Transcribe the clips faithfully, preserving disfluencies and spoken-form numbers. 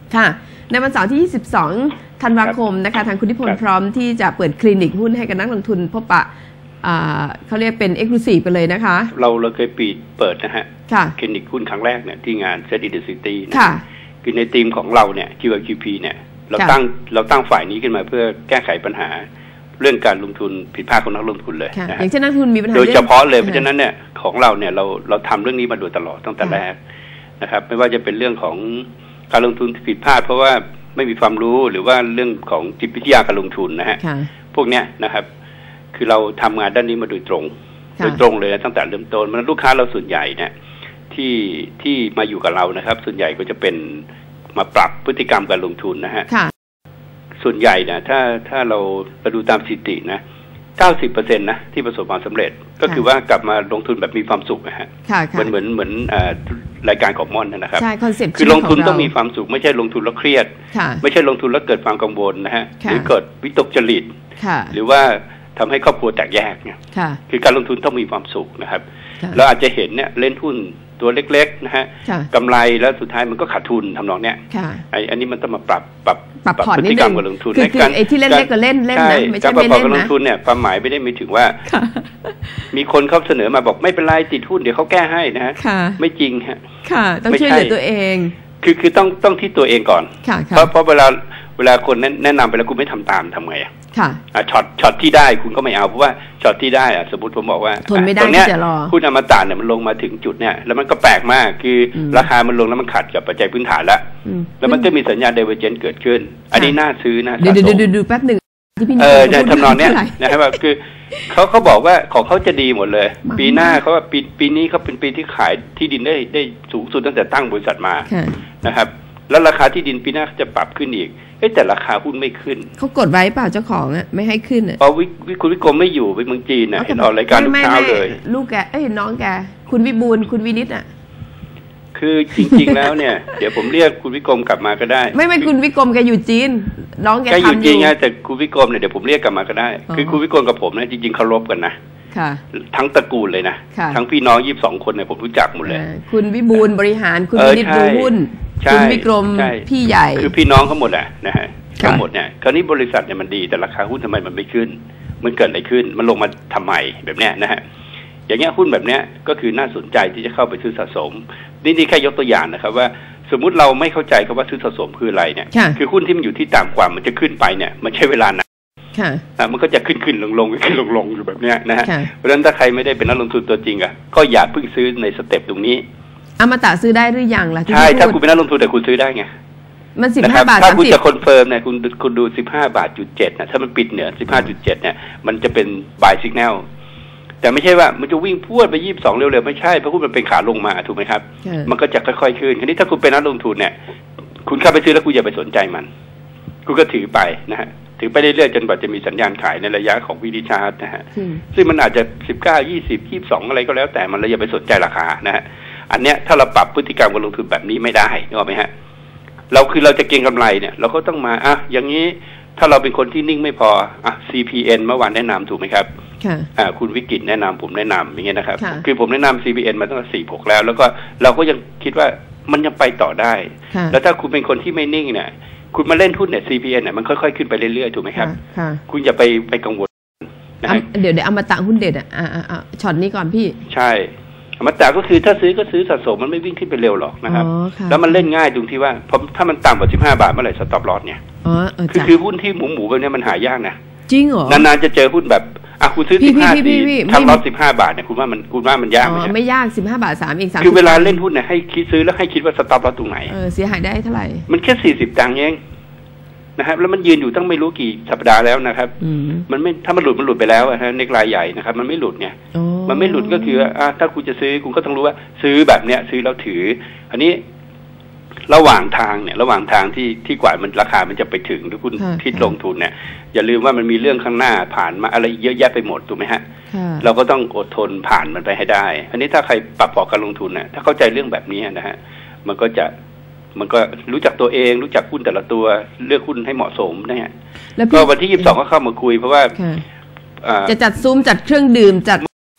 ค่ะในวันเสาร์ที่ยี่สิบสองธันวาคมนะคะทางคุณนิพนธ์พร้อมที่จะเปิดคลินิกหุ้นให้กับนักลงทุนพบปะเขาเรียกเป็น Exclusive ไปเลยนะคะเราเราเคยปิดเปิดนะฮะคลินิกหุ้นครั้งแรกเนี่ยที่งาน Set in the City นะคือในทีมของเราเนี่ย คิว แอล คิว พี เนี่ยเราตั้งเราตั้งฝ่ายนี้ขึ้นมาเพื่อแก้ไขปัญหาเรื่องการลงทุนผิดพลาดของนักลงทุนเลยนะอย่างเช่นนักลงทุนมีปัญหาโดยเฉพาะเลยเพราะฉะนั้นเนี่ยของเราเนี่ยเราเราทำเรื่องนี้มาโดยตลอดตั้งแต่แรกนะครับไม่ว่าจะเป็นเรื่องของการลงทุนผิดพลาดเพราะว่าไม่มีความรู้หรือว่าเรื่องของจิตวิทยาการลงทุนนะฮะพวกเนี้ยนะครับคือเราทำงานด้านนี้มาโดยตรงโดยตรงเลยนะตั้งแต่เริ่มต้นมันลูกค้าเราส่วนใหญ่เนี่ยที่ที่มาอยู่กับเรานะครับส่วนใหญ่ก็จะเป็นมาปรับพฤติกรรมการลงทุนนะฮะส่วนใหญ่นะถ้าถ้าเราเราดูตามสถิตินะ เก้าสิบเปอร์เซ็นต์ นะที่ประสบความสำเร็จก็คือว่ากลับมาลงทุนแบบมีความสุขนะฮะเหมือนเหมือนเหมือนรายการของม่อนนะครับใช่คอนเซ็ปต์คือลงทุนต้องมีความสุขไม่ใช่ลงทุนแล้วเครียดไม่ใช่ลงทุนแล้วเกิดความกังวลนะฮะหรือเกิดวิตกจริตหรือว่าทำให้ครอบครัวแตกแยกเนี่ยคือการลงทุนต้องมีความสุขนะครับเราอาจจะเห็นเนี่ยเล่นหุ้นตัวเล็กๆนะฮะกำไรแล้วสุดท้ายมันก็ขาดทุนทำนองเนี้ยไอ้อันนี้มันต้องมาปรับปรับปรับพฤติกรรมการลงทุนในการไอ้ที่เล่นเล็กก็เล่นเล่นนะไม่ใช่ไม่เล่นนะการปรับการลงทุนเนี่ยความหมายไม่ได้มีถึงว่ามีคนเขาเสนอมาบอกไม่เป็นไรติดหุ้นเดี๋ยวเขาแก้ให้นะฮะไม่จริงฮะค่ะต้องช่วยเหลือตัวเองคือคือต้องต้องที่ตัวเองก่อนเพราะเพราะเวลาเวลาคนแนะนำไปแล้วคุณไม่ทำตามทำไงอ่ะช็อตช็อตที่ได้คุณก็ไม่เอาเพราะว่าช็อตที่ได้อ่ะสมมติผมบอกว่าทนไม่ได้ที่จะรอหุ้นอมตะเนี่ยมันลงมาถึงจุดเนี่ยแล้วมันก็แปลกมากคือราคามันลงแล้วมันขัดกับปัจจัยพื้นฐานแล้วแล้วมันก็มีสัญญาณไดเวอร์เจนต์เกิดขึ้นอันนี้น่าซื้อนะเดี๋ยวเดี๋ยวดูแป๊บหนึ่งที่พี่เออในทำนองเนี้ยนะครับว่าคือเขาเขาบอกว่าของเขาจะดีหมดเลยปีหน้าเขาว่าปีปีนี้เขาเป็นปีที่ขายที่ดินได้ได้สูงสุดตั้งแต่ตั้งบริษัทมานะครับแล้วราคาที่ดินปีหน้าจะปรับขึ้นอีกแต่ราคาหุ้นไม่ขึ้นเขากดไว้เปล่าเจ้าของอ่ะไม่ให้ขึ้นอ่ะเพราะวิคุณวิกรมไม่อยู่ไปเมืองจีนน่ะเห็นออกรายการทุกเช้าเลยลูกแกเอ้ยน้องแกคุณวิบูลย์คุณวินิตอ่ะคือจริงๆแล้วเนี่ยเดี๋ยวผมเรียกคุณวิกรมกลับมาก็ได้ไม่ไม่คุณวิกรมแกอยู่จีนน้องแกทำอยู่จริงไงแต่คุณวิกรมเนี่ยเดี๋ยวผมเรียกกลับมาก็ได้คือคุณวิกรมกับผมเนี่ยจริงๆเคารพกันนะทั้งตระกูลเลยนะทั้งพี่น้องยี่สิบสองคนเนี่ยผมรู้จักหมดเลยคุณวิบูลย์บริหารคุณวินิตดูหุ้นคุณวิกรมพี่ใหญ่คือพี่น้องเขาหมดแหละนะฮะทั้งหมดเนี่ยคราวนี้บริษัทเนี่ยมันดีแต่ราคาหุ้นทำไมมันไม่ขึ้นมันเกิดอะไรขึ้นมันลงมาทำไมแบบเนี้ยนะฮะอย่างเงี้ยหุ้นแบบเนี้ยก็คือน่าสนใจที่จะเข้าไปซื้อสะสมนี่นี่แค่ยกตัวอย่างนะครับว่าสมมุติเราไม่เข้าใจคำว่าซื้อสะสมคืออะไรเนี่ยคือหุ้นที่มันอยู่ที่ต่ำกว่ามันจะขึ้นไปเนี่ยมันใช้เวลานานมันก็จะขึ้นขึ้นลงลงขึ้นลงลงอยู่แบบเนี้ยนะฮะเพราะฉะนั้นถ้าใครไม่ได้เป็นนักลงทุนตัวจริงอ่ะก็อย่าเพิ่งซื้อในสเต็ปตรงนี้อมตะซื้อได้หรือยังล่ะใช่ถ้าคุณเป็นนักลงทุนแต่คุณซื้อได้ไงมันสิบห้าบาทถ้าคุณจะคอนเฟิร์มเนี่ยคุณคุณดูสิบห้าบาทจุดเจ็ดนะถ้ามันปิดเหนือสิบห้าจุดเจ็ดเนี่ยมันจะเป็น buy signal แต่ไม่ใช่ว่ามันจะวิ่งพูดไปยี่สิบสองเร็วๆไม่ใช่เพราะคุณมันเป็นขาลงมาถูกไหมครับมันก็จะค่อยๆขึ้นทีนี้ถ้าคุณเป็นนักลงทุนเนี่ยคุณเข้าไปซื้อแล้วคุณอย่าไปสนใจมันคุณก็ถือไปนะฮะถือไปเรื่อยๆจนกว่าจะมีสัญญาณขายในระยะของวิดิชาร์ตนะฮะซึ่งมันอาจจะสิบเก้า ยี่สิบ ยี่สิบสองอะไรก็แล้วแต่มันเราอย่าไปสนใจราคานะฮะอันเนี้ยถ้าเราปรับพฤติกรรมการลงทุนแบบนี้ไม่ได้นึกออกไหมฮะเราคือเราจะเก็งกำไรเนี่ยเราก็ต้องมาอ่ะอย่างนี้ถ้าเราเป็นคนที่นิ่งไม่พออ่ะ ซี พี เอ็น เมื่อวานแนะนำถูกไหมครับค่ะอ่าคุณวิกิตแนะนำผมแนะนำอย่างเงี้ยนะครับคือผมแนะนำ ซี พี เอ็น มาตั้งแต่สี่สิบหกแล้วแล้วก็เราก็ยังคิดว่ามันยังไปต่อได้แล้วถ้าคุณเป็นคนที่ไม่นิ่งเนี่ยคุณมาเล่นหุ้นเนี่ย ซี พี เอ็น เนี่ยมันค่อยๆขึ้นไปเรื่อยๆถูกไหมครับคุณอย่าไปไปกังวลนะเดี๋ยวเดี๋ยวอมตะหุ้นเด็ดอ่ะอ่าอ่าช็อตนี้ก่อนพี่ใช่อมตะก็คือถ้าซื้อก็ซื้อสะสมมันไม่วิ่งขึ้นไปเร็วหรอกนะครับแล้วมันเล่นง่ายตรงที่ว่าพอถ้ามันต่ำกว่าสิบห้าบาทเมื่อไหร่สต็อปลอสเนี่ยคือคือหุ้นที่หมูหมูแบบนี้มันหายากนะจริงเหรอนานๆจะเจอหุ้นแบบอ่ะคุณซื้อสิบห้าทีทำลอสสิบห้าบาทเนี่ยคุณว่ามันคุณว่ามันยากไหมไม่ยากสิบห้าบาทสามเองสามคือเวลาเล่นหุ้นเนี่ยให้คิดซื้อแล้วให้คิดว่าสต็อปลอสตรงไหนเออเสียหายได้เท่าไหร่มันแค่สี่สิบตังค์เองนะครับแล้วมันยืนอยู่ตั้งไม่รู้กี่สัปดาห์แล้วนะครับมันไม่ถ้ามันหลุดมันหลุดไปแล้วฮะในรายใหญ่นะครับมันไม่หลุดเนี่ยมันไม่หลุดก็คืออ่าถ้าคุณจะซื้อคุณก็ต้องรู้ว่าซื้อแบบเนี้ยซื้อแล้วถืออันนี้ระหว่างทางเนี่ยระหว่างทางที่ที่กว่ามันราคามันจะไปถึงหรือคุณคิดลงทุนเนี่ยอย่าลืมว่ามันมีเรื่องข้างหน้าผ่านมาอะไรเยอะแยะไปหมดถูกไหมฮะเราก็ต้องอดทนผ่านมันไปให้ได้อันนี้ถ้าใครปรับพอร์ตการลงทุนเนี่ยถ้าเข้าใจเรื่องแบบนี้นะฮะมันก็จะมันก็รู้จักตัวเองรู้จักหุ้นแต่ละตัวเลือกหุ้นให้เหมาะสมนะฮะก็วันที่ยี่สิบสองก็เข้ามาคุยเพราะว่าจะจัดซุ้มจัดเครื่องดื่มจัด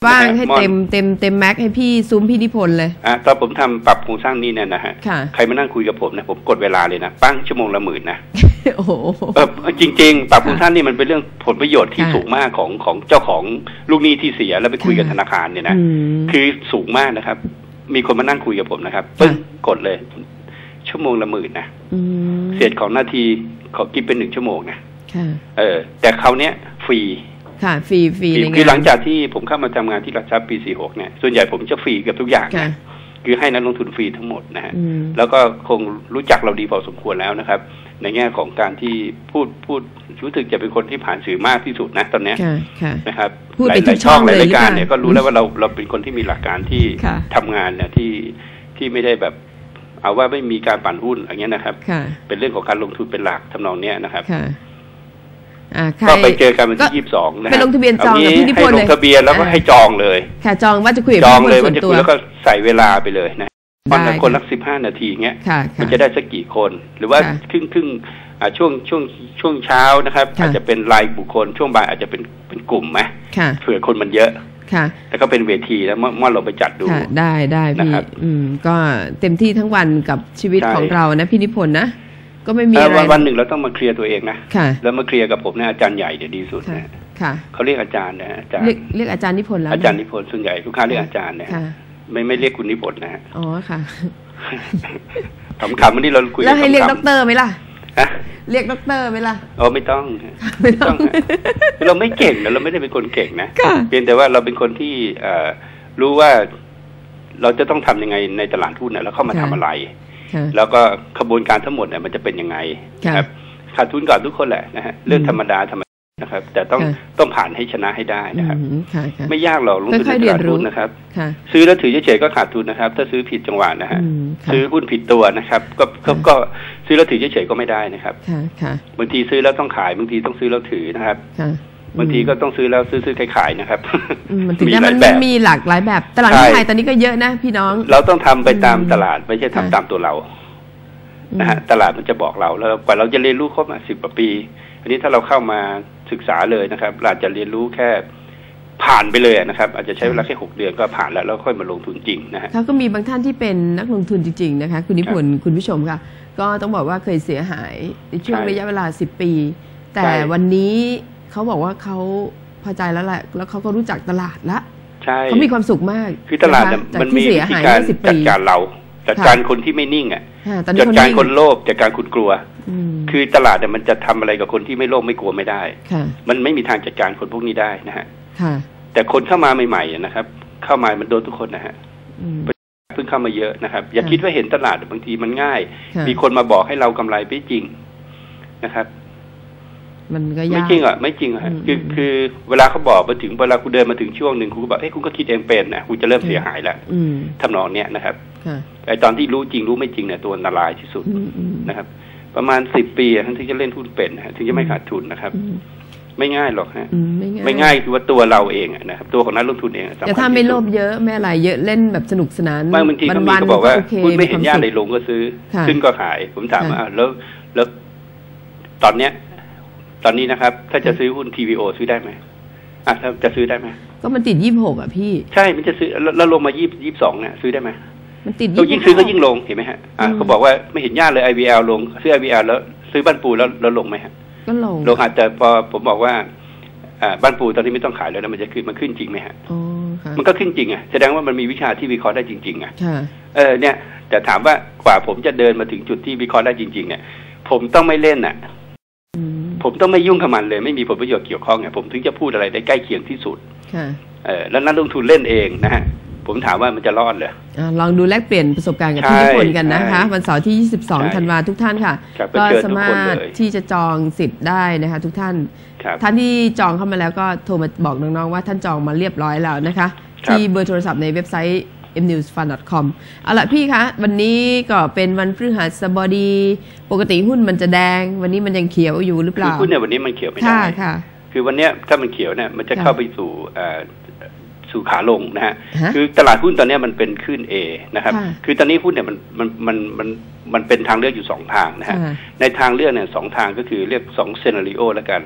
ว่างให้เต็มเต็มเต็มแม็กให้พี่ซุ้มพี่นิพนธ์เลยอ่ะตอนผมทำปรับโครงสร้างนี้เนี่ยนะฮะใครมานั่งคุยกับผมนะผมกดเวลาเลยนะปั้งชั่วโมงละหมื่นนะโอ้โหจริงๆปรับโครงสร้างนี่มันเป็นเรื่องผลประโยชน์ที่สูงมากของของเจ้าของลูกหนี้ที่เสียแล้วไปคุยกับธนาคารเนี่ยนะคือสูงมากนะครับมีคนมานั่งคุยกับผมนะครับปึ้งกดเลยชั่วโมงละหมื่นนะเศษของนาทีเขาคิดเป็นหนึ่งชั่วโมงนะเออแต่เขาเนี้ยฟรีค่ะฟรีฟรีคือหลังจากที่ผมเข้ามาทำงานที่หลักทรัพย์ปีสี่หกเนี่ยส่วนใหญ่ผมจะฟรีเกือบทุกอย่างนะคือให้นักลงทุนฟรีทั้งหมดนะฮะแล้วก็คงรู้จักเราดีพอสมควรแล้วนะครับในแง่ของการที่พูดพูดรู้สึกจะเป็นคนที่ผ่านสื่อมากที่สุดนะตอนนี้นะครับหลายช่องหลายรายการเนี่ยก็รู้แล้วว่าเราเราเป็นคนที่มีหลักการที่ทำงานเนี่ยที่ที่ไม่ได้แบบเอาว่าไม่มีการปั่นหุ้นอย่างเงี้ยนะครับเป็นเรื่องของการลงทุนเป็นหลักทำนองเนี้ยนะครับก็ไปเจอกันวันที่ยี่สิบสองนะไปลงทะเบียนจองกับพี่นิพนธ์เลยให้ลงทะเบียนแล้วก็ให้จองเลยค่ะจองว่าจะคุยกับพี่นิพนธ์เลยว่าจะคุยแล้วก็ใส่เวลาไปเลยนะวันละคนละสิบห้านาทีเงี้ยมันจะได้สักกี่คนหรือว่าครึ่งครึ่งช่วงช่วงช่วงเช้านะครับอาจจะเป็นรายบุคคลช่วงบ่ายอาจจะเป็นเป็นกลุ่มไหมเผื่อคนมันเยอะแล้วก็เป็นเวทีแล้วเมื่อเราไปจัดดูได้ได้พี่อืมก็เต็มที่ทั้งวันกับชีวิตของเรานะพี่นิพนธ์นะก็ไม่มีอะไรวันหนึ่งเราต้องมาเคลียร์ตัวเองนะแล้วมาเคลียร์กับผมเนี่ยอาจารย์ใหญ่เดี๋ยวดีสุดนะเขาเรียกอาจารย์นะอาจารย์เรียกอาจารย์นิพนธ์แล้วอาจารย์นิพนธ์ส่วนใหญ่ลูกค้าเรียกอาจารย์นะไม่ไม่เรียกคุณนิพนธ์นะอ๋อค่ะคำคำวันนี้เราคุยแล้วให้เรียกด็อกเตอร์ไหมล่ะเรียกด็อกเตอร์ไหมล่ะอ๋อไม่ต้องไม่ต้องเราไม่เก่งนะเราไม่ได้เป็นคนเก่งนะเพียงแต่ว่าเราเป็นคนที่รู้ว่าเราจะต้องทำยังไงในตลาดหุ้นนะแล้วเข้ามาทำอะไรแล้วก็ขบวนการทั้งหมดเนี่ยมันจะเป็นยังไงครับขาดทุนก่อนทุกคนแหละนะฮะเรื่องธรรมดาธรรมดานะครับแต่ต้องต้องผ่านให้ชนะให้ได้นะครับไม่ยากหรอกลงทุนในตลาดหุ้นนะครับซื้อแล้วถือเฉยๆก็ขาดทุนนะครับถ้าซื้อผิดจังหวะนะฮะซื้อหุ้นผิดตัวนะครับก็ก็ซื้อแล้วถือเฉยๆก็ไม่ได้นะครับบางทีซื้อแล้วต้องขายบางทีต้องซื้อแล้วถือนะครับบางทีก็ต้องซื้อแล้วซื้อซื้อขายๆนะครับมันถึงจะมันมีหลากหลายแบบตลาดหุ้นไทยตอนนี้ก็เยอะนะพี่น้องเราต้องทำไปตามตลาดไม่ใช่ทำตามตัวเรานะฮะตลาดมันจะบอกเราแล้วกว่าเราจะเรียนรู้ครบมาสิบกว่าปีอันนี้ถ้าเราเข้ามาศึกษาเลยนะครับเราจะเรียนรู้แค่ผ่านไปเลยนะครับอาจจะใช้เวลาแค่หกเดือนก็ผ่านแล้วแล้วค่อยมาลงทุนจริงนะฮะเขาก็มีบางท่านที่เป็นนักลงทุนจริงๆนะคะคุณนิพนธ์คุณผู้ชมค่ะก็ต้องบอกว่าเคยเสียหายในช่วงระยะเวลาสิบปีแต่วันนี้เขาบอกว่าเขาพอใจแล้วแหละแล้วเขาก็รู้จักตลาดละเขามีความสุขมากคือตลาดมันมีวิธีการจัดการเราจัดการคนที่ไม่นิ่งอ่ะจัดการคนโลภจัดการคนกลัวคือตลาดเนี่ยมันจะทำอะไรกับคนที่ไม่โลภไม่กลัวไม่ได้มันไม่มีทางจัดการคนพวกนี้ได้นะฮะแต่คนเข้ามาใหม่ๆนะครับ เข้ามามันโดนทุกคนนะฮะเพิ่งเข้ามาเยอะนะครับอย่าคิดว่าเห็นตลาดบางทีมันง่ายมีคนมาบอกให้เรากำไรไม่จริงนะครับมันก็ยากไม่จริงอ่ะไม่จริงอ่ะคือคือเวลาเขาบอกมาถึงเวลาคุณเดินมาถึงช่วงหนึ่งคุณก็บอกเอ้ยคุณก็คิดเองเป็นนะคุณจะเริ่มเสียหายแล้วทำนองเนี้ยนะครับไอ้ตอนที่รู้จริงรู้ไม่จริงเนี่ยตัวอันตรายที่สุดนะครับประมาณสิบปีท่านถึงจะเล่นหุ้นเป็นนะถึงจะไม่ขาดทุนนะครับไม่ง่ายหรอกฮะไม่ง่ายคือว่าตัวเราเองนะครับตัวของนักลงทุนเองแต่ถ้าไม่โลภเยอะไม่อะไรเยอะเล่นแบบสนุกสนานบางทีก็มีก็บอกว่าคุณไม่เห็นย่าในลงก็ซื้อขึ้นก็ขายผมถามว่าแล้วแล้วตอนเนี้ยตอนนี้นะครับถ้าจะซื้อหุ้น ที วี โอ ซื้อได้ไหมอ่ะถ้าจะซื้อได้ไหมก็มันติดยี่สิบหกอ่ะพี่ใช่มันจะซื้อแล้วลงมายี่ยี่สิบสองเนี่ยซื้อได้ไหมมันติดเรายิ่งซื้อก็ยิ่งลงเห็นไหมฮะอ่ะเขาบอกว่าไม่เห็นย่าเลย ไอ วี แอล ลงซื้อ ไอ วี แอล แล้วซื้อบ้านปูแล้วแล้วลงไหมฮะก็ลงลงอาจจะพอผมบอกว่าอ่าบ้านปูตอนนี้ไม่ต้องขายแล้วนะมันจะขึ้นมันขึ้นจริงไหมฮะอ๋อค่ะมันก็ขึ้นจริงอ่ะแสดงว่ามันมีวิชาที่วิเคราะห์ได้จริงๆอ่ะเออเนี่ยแต่ถามว่ากว่าผมจะเดินมาถึงจุดที่วิเคราะห์ได้จริงๆเนี่ยผมต้องไม่เล่นอ่ะผมต้องไม่ยุ่งกับมันเลยไม่มีผลประโยชน์เกี่ยวข้องเนี่ยผมถึงจะพูดอะไรได้ใกล้เคียงที่สุดเออแล้วนักลงทุนเล่นเองนะฮะผมถามว่ามันจะรอดเลยลองดูแลกเปลี่ยนประสบการณ์กับพี่นิพนธ์กันนะคะวันเสาร์ที่ยี่สิบสองธันวาทุกท่านค่ะก็สามารถที่จะจองสิทธิ์ได้นะคะทุกท่านท่านที่จองเข้ามาแล้วก็โทรมาบอกน้องๆว่าท่านจองมาเรียบร้อยแล้วนะคะที่เบอร์โทรศัพท์ในเว็บไซต์ เอ็ม นิวส์ ฟัน ดอท คอม เอาละพี่คะวันนี้ก็เป็นวันพฤหัสบดีปกติหุ้นมันจะแดงวันนี้มันยังเขียวอยู่หรือเปล่าคือหุ้นเนี่ยวันนี้มันเขียวไม่ได้คือวันนี้ถ้ามันเขียวเนี่ยมันจะเข้าไปสู่สู่ขาลงนะฮะคือตลาดหุ้นตอนนี้มันเป็นขึ้น A นะครับคือตอนนี้หุ้นเนี่ยมันมันมันมันมันเป็นทางเลือกอยู่สองทางนะฮะในทางเลือกเนี่ยสองทางก็คือเรียกสองซีนาริโอแล้วกัน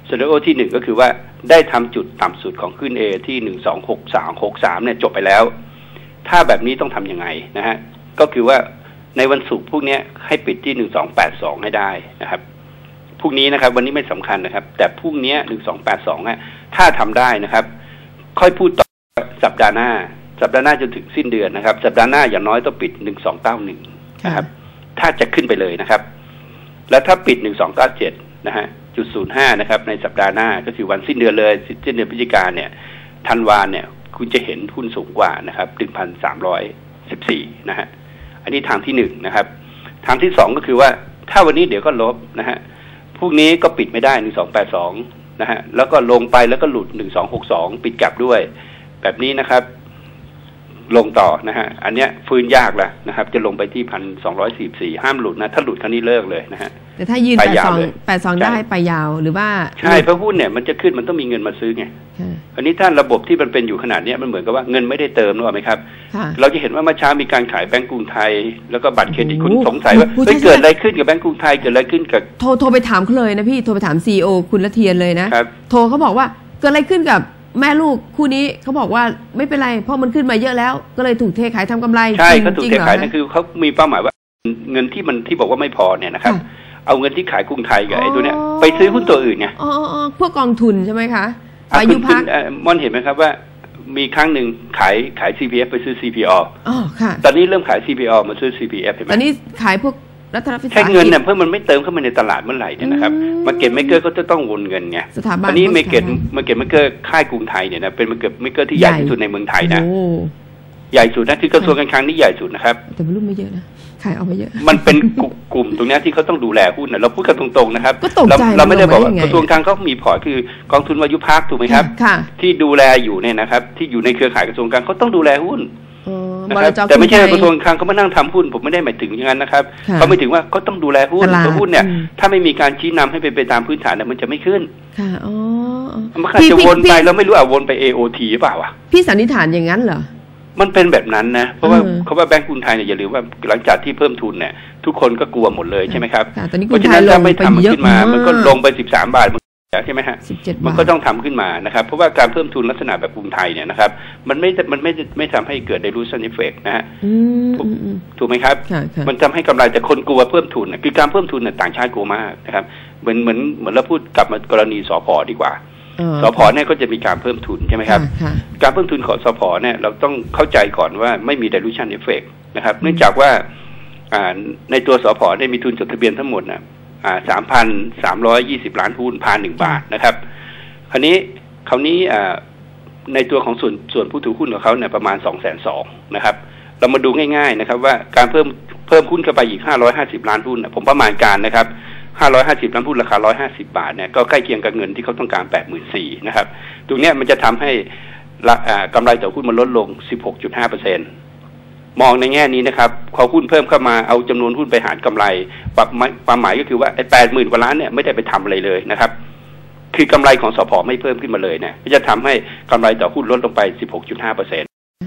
ซีนาริโอที่หนึ่งก็คือว่าได้ทำจุดต่ำสุดของขึ้น A ที่หนึ่งสองหกสามหกสามเนี่ยจบไปแล้วถ้าแบบนี้ต้องทำยังไงนะฮะก็คือว่าในวันศุกร์พวกนี้ให้ปิดที่หนึ่งสองแปดสองให้ได้นะครับพรุ่งนี้นะครับวันนี้ไม่สำคัญนะครับแต่พรุ่งนี้หนึ่งสองแปดสองอ่ะถ้าทำได้นะครับค่อยพูดต่อสัปดาห์หน้าสัปดาห์หน้าจนถึงสิ้นเดือนนะครับสัปดาห์หน้าอย่างน้อยต้องปิดหนึ่งสองเก้าหนึ่งนะครับถ้าจะขึ้นไปเลยนะครับแล้วถ้าปิดหนึ่งสองเก้าเจ็ดนะฮะจุดศูนย์ห้านะครับในสัปดาห์หน้าก็คือวันสิ้นเดือนเลยสิ้นเดือนพฤศจิกายนเนี่ยธันวาเนี่ยคุณจะเห็นหุ้นสูงกว่านะครับหนึ่งพันสามร้อยสิบสี่นะฮะอันนี้ทางที่หนึ่งนะครับทางที่สองก็คือว่าถ้าวันนี้เดี๋ยวก็ลบนะฮะพรุ่งนี้ก็ปิดไม่ได้หนึ่งสองแปดสองนะฮะแล้วก็ลงไปแล้วก็หลุดหนึ่งสองหกสองปิดกลับด้วยแบบนี้นะครับลงต่อนะฮะอันเนี้ยฟื้นยากแล้วนะครับจะลงไปที่พันสองร้อยสี่สี่ห้ามหลุดนะถ้าหลุดครั้งนี้เลิกเลยนะฮะแต่ถ้ายืนแปดสองแปดสองได้ไปยาวหรือว่าใช่เพราะหุ้นเนี่ยมันจะขึ้นมันต้องมีเงินมาซื้อไงอันนี้ถ้าระบบที่มันเป็นอยู่ขนาดนี้มันเหมือนกับว่าเงินไม่ได้เติมรู้ไหมครับเราจะเห็นว่าเมื่อเช้ามีการขายแบงก์กรุงไทยแล้วก็บัตรเครดิตคุณสงสัยว่าเฮ้ยเกิดอะไรขึ้นกับแบงก์กรุงไทยเกิดอะไรขึ้นกับโทรโทรไปถามเขาเลยนะพี่โทรไปถามซีอีโอคุณละเทียนเลยนะโทรเขาบอกว่าเกิดอะไรขึ้นกับแม่ลูกคู่นี้เขาบอกว่าไม่เป็นไรเพราะมันขึ้นมาเยอะแล้วก็เลยถูกเทขายทำกำไรใช่เขาถูกเทขายนั่นคือเขามีเป้าหมายว่าเงินที่มันที่บอกว่าไม่พอเนี่ยนะครับเอาเงินที่ขายกรุงไทยกับไอ้ตัวเนี้ยไปซื้อหุ้นตัวอื่นไงอ๋อพวกกองทุนใช่ไหมคะอายุพักมอนเห็นไหมครับว่ามีครั้งหนึ่งขายขาย ซี พี เอฟ ไปซื้อ ซี พี ออ๋อค่ะตอนนี้เริ่มขาย ซี พี อ มาซื้อ ซี พี เอฟ เห็นไหมตอนนี้ขายพวกรัฐวิสาหกิจใช้เงินเนี่ยเพื่อมันไม่เติมเข้ามาในตลาดเมื่อไหร่เนี่ยนะครับมาเก็ตเมเกอร์ก็จะต้องวนเงินไงอันนี้มาเก็ตมาเก็ตเมเกอร์ค่ายกรุงไทยเนี่ยนะเป็นมาเก็ตเมเกอร์ที่ใหญ่ที่สุดในเมืองไทยนะใหญ่สุดนะคือกระทรวงการคลังนี่ใหญ่สุดนะครับแต่รุ่นไม่เยอะนะขายออกไปเยอะมันเป็นกลุ่มตรงนี้ที่เขาต้องดูแลหุ้นนะเราพูดกันตรงๆนะครับเราเราไม่ได้บอกว่ากระทรวงการเขามีพอร์ตคือกองทุนวายุพักถูกไหมครับที่ดูแลอยู่เนี่ยนะครับที่อยู่ในเครือข่ายกระทรวงการเขาต้องดูแลหุ้นนะครับแต่ไม่ใช่กระทรวงการเขามานั่งทำหุ้นผมไม่ได้หมายถึงอย่างนั้นนะครับเขาไม่ถึงว่าเขาต้องดูแลหุ้นเพราะหุ้นเนี่ยถ้าไม่มีการชี้นำให้เป็นไปตามพื้นฐานเนี่ยมันจะไม่ขึ้นค่ะอ๋อมันอาจจะวนไปเราไม่รู้อ่ะวนไป เอ โอ ที หรือเปล่าวะพี่สันนิษฐานอย่างนั้นเหรอมันเป็นแบบนั้นนะเพราะว่าเขาว่าแบงก์กรุงไทยเนี่ยอย่าลืมว่าหลังจากที่เพิ่มทุนเนี่ยทุกคนก็กลัวหมดเลยใช่ไหมครับเพราะฉะนั้นถ้าไม่ทำมันขึ้นมามันก็ลงไปสิบสามบาทใช่ไหมฮะมันก็ต้องทำขึ้นมานะครับเพราะว่าการเพิ่มทุนลักษณะแบบกรุงไทยเนี่ยนะครับมันไม่มันไม่ไม่ทำให้เกิด dilution effect นะฮะถูกไหมครับมันทำให้กำไรแต่คนกลัวเพิ่มทุนคือการเพิ่มทุนเนี่ยต่างชาติกลัวมากนะครับเหมือนเหมือนเหมือนเราพูดกลับมากรณีสผ.ดีกว่าสผ.เนี่ยก็จะมีการเพิ่มทุนใช่ไหมครับการเพิ่มทุนของสผ.เนี่ยเราต้องเข้าใจก่อนว่าไม่มี dilution effect นะครับเนื่องจากว่าในตัวสผ.ได้มีทุนจดทะเบียนทั้งหมดนะอ่าสามพันสามร้อยยี่สิบล้านหุ้นผ่านหนึ่งบาทนะครับคราวนี้คราวนี้อ่าในตัวของส่วนส่วนผู้ถือหุ้นของเขาเนี่ยประมาณสองแสนสองนะครับเรามาดูง่ายๆนะครับว่าการเพิ่มเพิ่มหุ้นเข้าไปอีกห้าร้อยห้าสิบล้านหุ้นผมประมาณการนะครับห้าร้อยห้าสิบล้านหุ้นราคาร้อยห้าสิบบาทเนี่ยก็ใกล้เคียงกับเงินที่เขาต้องการแปดหมื่นสี่นะครับตรงเนี้ยมันจะทำให้กำไรต่อหุ้นมันลดลง สิบหกจุดห้าเปอร์เซ็นต์มองในแง่นี้นะครับพอหุ้นเพิ่มเข้ามาเอาจำนวนหุ้นไปหารกำไรความหมายก็คือว่าไอ้แปดหมื่นกว่าล้านเนี่ยไม่ได้ไปทำอะไรเลยนะครับคือกำไรของสผ.ไม่เพิ่มขึ้นมาเลยเนี่ยจะทำให้กำไรต่อหุ้นลดลงไป สิบหกจุดห้าเปอร์เซ็นต์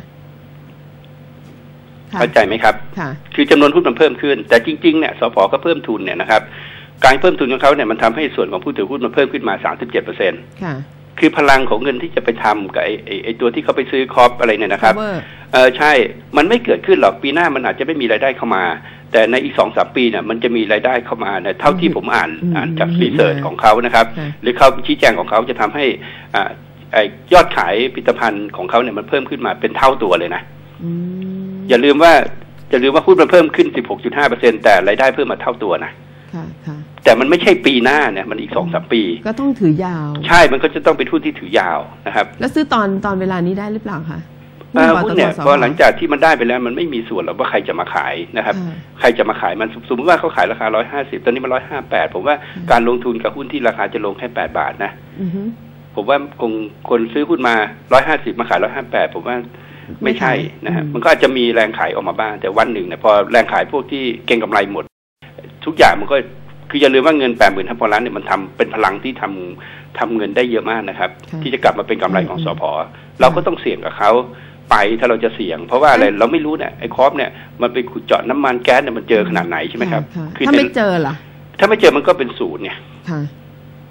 เข้าใจไหมครับคือจำนวนหุ้นมันเพิ่มขึ้นแต่จริงๆเนี่ยสผ.ก็เพิ่มทุนเนี่ยนะครับการเพิ่มทุนของเขาเนี่ยมันทำให้ส่วนของผู้ถือหุ้นมันเพิ่มขึ้นมา สามสิบเจ็ดเปอร์เซ็นต์ คือพลังของเงินที่จะไปทำกับไอ้ไอ้ไอ้ตัวที่เขาไปซื้อคอปอะไรเนี่ยนะครับเออใช่มันไม่เกิดขึ้นหรอกปีหน้ามันอาจจะไม่มีรายได้เข้ามาแต่ในอีกสองสามปีเนี่ยมันจะมีรายได้เข้ามาเนี่ยเท่าที่ผมอ่านอ่านจากรีเสิร์ชของเขานะครับหรือเขาชี้แจงของเขาจะทำให้อ่าไอ้ยอดขายผลิตภัณฑ์ของเขาเนี่ยมันเพิ่มขึ้นมาเป็นเท่าตัวเลยนะอย่าลืมว่าอย่าลืมว่าหุ้นมันเพิ่มขึ้น สิบหกจุดห้าเปอร์เซ็นต์ แต่รายได้เพิ่มมาเท่าตัวนะแต่มันไม่ใช่ปีหน้าเนี่ยมันอีกสองสามปีก็ต้องถือยาวใช่มันก็จะต้องเป็นหุ้นที่ถือยาวนะครับแล้วซื้อตอนตอนเวลานี้ได้หรือเปล่าคะหุ้นเนี่ยพอหลังจากที่มันได้ไปแล้วมันไม่มีส่วนหรอกว่าใครจะมาขายนะครับใครจะมาขายมันสมมติว่าเขาขายราคาหนึ่งร้อยห้าสิบตอนนี้มันหนึ่งร้อยห้าสิบแปดผมว่าการลงทุนกับหุ้นที่ราคาจะลงแค่แปดบาทนะผมว่าคงคนซื้อหุ้นมาหนึ่งร้อยห้าสิบมาขายหนึ่งร้อยห้าสิบแปดผมว่าไม่ใช่นะฮะมันก็อาจจะมีแรงขายออกมาบ้างแต่วันหนึ่งเนี่ยพอแรงขายพวกที่เก็งกำไรหมดทุกอย่างมันก็คืออย่าลืมว่าเงิน แปดหมื่นห้าพัน ล้านเนี่ยมันทำเป็นพลังที่ทำทำเงินได้เยอะมากนะครับที่จะกลับมาเป็นกำไรของสผ.เราก็ต้องเสี่ยงกับเขาไปถ้าเราจะเสี่ยงเพราะว่าอะไรเราไม่รู้เนี่ยไอ้คอปเนี่ยมันไปขุดเจาะน้ำมันแก๊สเนี่ยมันเจอขนาดไหนใช่ไหมครับถ้าไม่เจอล่ะถ้าไม่เจอมันก็เป็นศูนย์เนี่ย